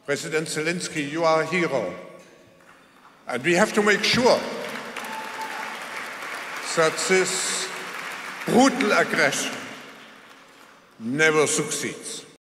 President Zelensky, you are a hero. And we have to make sure that this brutal aggression never succeeds.